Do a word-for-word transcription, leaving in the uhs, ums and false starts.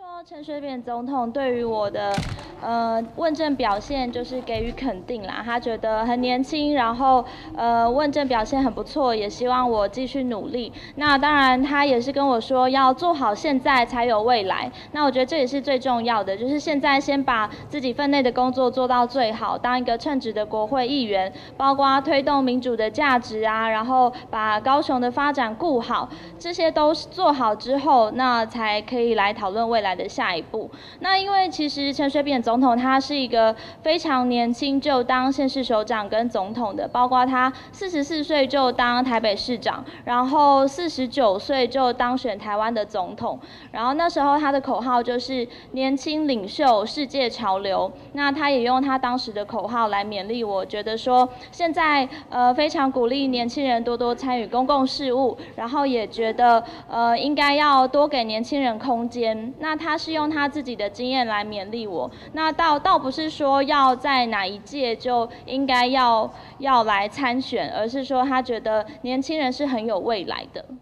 说陈水扁总统对于我的呃问政表现就是给予肯定啦，他觉得很年轻，然后呃问政表现很不错，也希望我继续努力。那当然他也是跟我说要做好现在才有未来。那我觉得这也是最重要的，就是现在先把自己分内的工作做到最好，当一个称职的国会议员，包括推动民主的价值啊，然后把高雄的发展顾好，这些都做好之后，那才可以来讨论未来的下一步。那因为其实陈水扁总统他是一个非常年轻就当县市首长跟总统的，包括他四十四岁就当台北市长，然后四十九岁就当选台湾的总统。然后那时候他的口号就是年轻领袖，世界潮流。那他也用他当时的口号来勉励我，觉得说现在呃非常鼓励年轻人多多参与公共事务，然后也觉得呃应该要多给年轻人空间。那他是用他自己的经验来勉励我，那倒倒不是说要在哪一届就应该要要来参选，而是说他觉得年轻人是很有未来的。